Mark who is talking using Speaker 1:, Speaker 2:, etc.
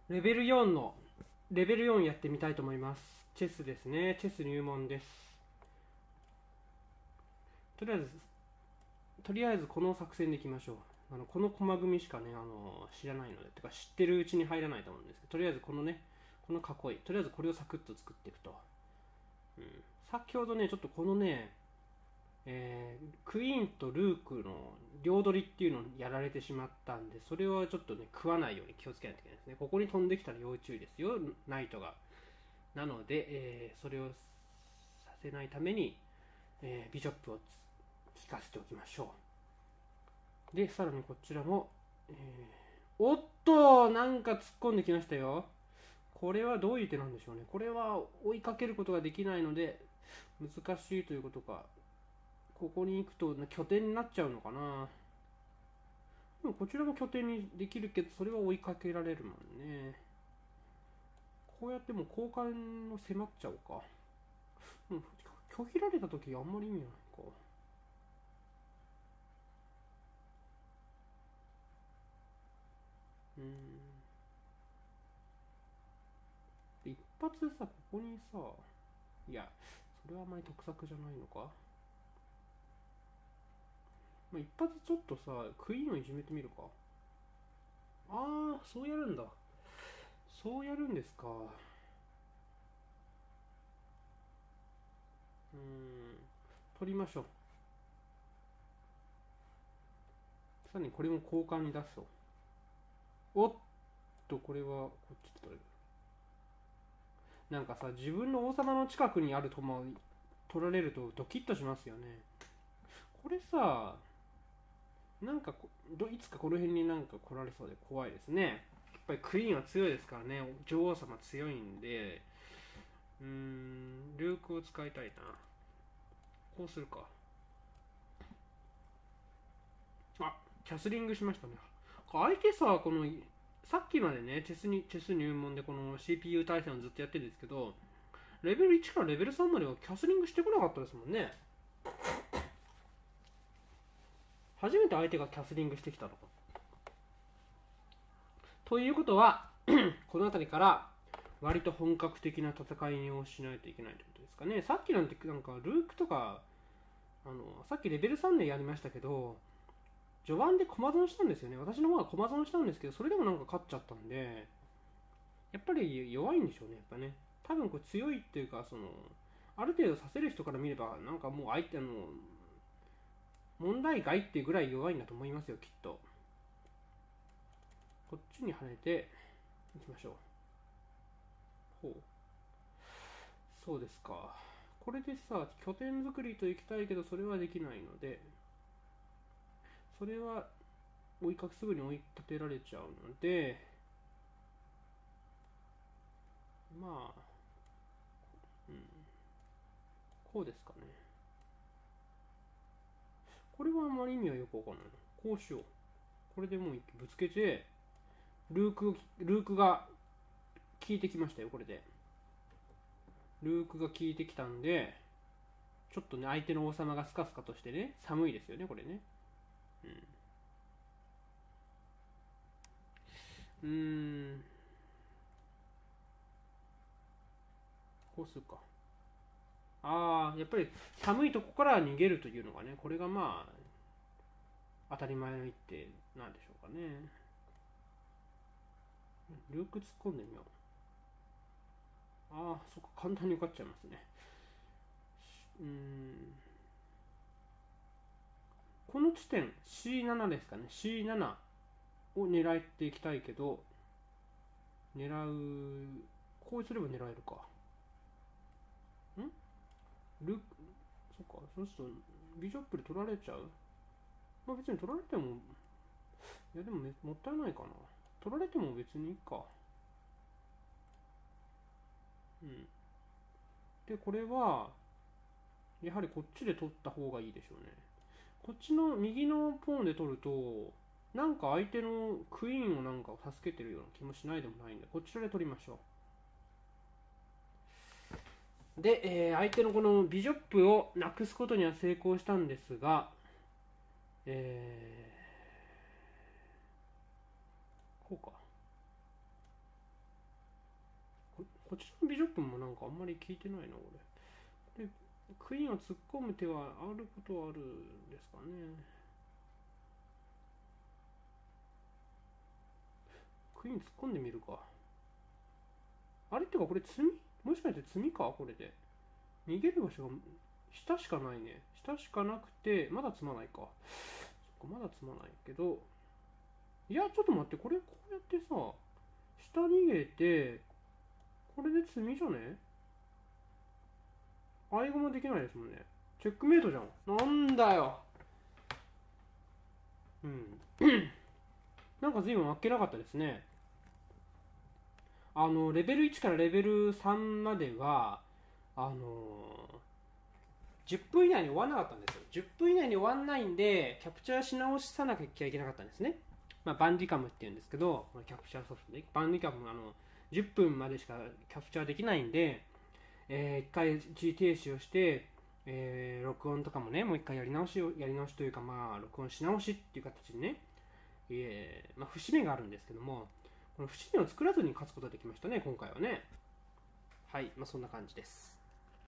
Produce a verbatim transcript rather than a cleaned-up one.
Speaker 1: レベルよんのレベルよんやってみたいと思います。チェスですね。チェス入門です。とりあえずとりあえずこの作戦でいきましょう。あのこの駒組みしかね、あの知らないので、てか知ってるうちに入らないと思うんですけど、とりあえずこのね、この囲い、とりあえずこれをサクッと作っていくと。うん、先ほどね、ちょっとこのね、えークイーンとルークの両取りっていうのをやられてしまったんで、それはちょっとね、食わないように気をつけないといけないですね。ここに飛んできたら要注意ですよ、ナイトが。なので、えーそれをさせないために、えービショップを効かせておきましょう。で、さらにこちらも、えーおっと、なんか突っ込んできましたよ。これはどういう手なんでしょうね。これは追いかけることができないので難しいということか。ここに行くと拠点になっちゃうのかな。でもこちらも拠点にできるけど、それは追いかけられるもんね。こうやってもう交換を迫っちゃおうか。うん、拒否られた時あんまり意味ないか。うん。一発でさ、ここにさ、いや、それはあまり得策じゃないのか。まあ、一発ちょっとさ、クイーンをいじめてみるか。ああ、そうやるんだ。そうやるんですか。うーん。取りましょう。さらにこれも交換に出そう。おっと、これはこっちで取れる。なんかさ、自分の王様の近くにある駒を取られるとドキッとしますよね。これさ、なんかどいつかこの辺になんか来られそうで怖いですね。やっぱりクイーンは強いですからね。女王様強いんで、うーん、ルークを使いたいな。こうするか。あ、キャスリングしましたね。相手さ、このさっきまでね、チェスにチェス入門でこの シーピーユー 対戦をずっとやってるんですけど、レベルいちからレベルさんまではキャスリングしてこなかったですもんね。初めて相手がキャスリングしてきたのか。ということはこの辺りから割と本格的な戦いをしないといけないってことですかね。さっきなんてなんかルークとか、あのさっきレベルさんでやりましたけど、序盤で駒損したんですよね。私の方は駒損したんですけど、それでもなんか勝っちゃったんで、やっぱり弱いんでしょうね、やっぱね。多分これ強いっていうか、そのある程度させる人から見れば、なんかもう相手の問題外っていうぐらい弱いんだと思いますよ、きっと。こっちに跳ねていきましょう。ほう。そうですか。これでさ、拠点作りといきたいけど、それはできないので、それは追いかけすぐに追い立てられちゃうので、まあ、うん、こうですかね。これはあまり意味はよくわかんないな。こうしよう。これでもうぶつけて、ルーク、ルークが効いてきましたよ、これで。ルークが効いてきたんで、ちょっとね、相手の王様がスカスカとしてね、寒いですよね、これね。うん。うーん。こうするか。ああ、やっぱり寒いとこから逃げるというのがね、これがまあ、当たり前の一手なんでしょうかね。ルーク突っ込んでみよう。ああ、そっか、簡単に受かっちゃいますね。うーん。この地点 シーなな ですかね。シーなな を狙っていきたいけど、狙う、こうすれば狙えるか。んルそっか、そうするとビショップで取られちゃう。まあ別に取られても、いやでももったいないかな。取られても別にいいか。うん。で、これは、やはりこっちで取った方がいいでしょうね。こっちの右のポーンで取ると、なんか相手のクイーンをなんか助けてるような気もしないでもないんで、こちらで取りましょう。で、えー相手のこのビショップをなくすことには成功したんですが、えーこうか。 こちらのビショップもなんかあんまり効いてないな、俺。で、クイーンを突っ込む手はあることはあるんですかね。クイーン突っ込んでみるか。あれってか、これ詰みもしかして詰みかこれで。逃げる場所が下しかないね。下しかなくて、まだ積まないか。そっか、まだ積まないけど。いや、ちょっと待って、これこうやってさ、下逃げて、これで積みじゃね？合駒できないですもんね。チェックメイトじゃん。なんだよ。うん。なんか随分あっけなかったですね。あの、レベルいちからレベルさんまでは、あのー、じゅっぷん以内に終わらなかったんですよ。じゅっぷん以内に終わんないんで、キャプチャーし直さなきゃいけなかったんですね。まあ、バンディカムっていうんですけど、キャプチャーソフトで、バンディカムあの、じゅっぷんまでしかキャプチャーできないんで、えー、一回一時停止をして、えー、録音とかもね、もう一回やり直しを、やり直しというか、まあ、録音し直しっていう形でね、えー、まあ、節目があるんですけども、この節目を作らずに勝つことができましたね、今回はね。はい、まあ、そんな感じです。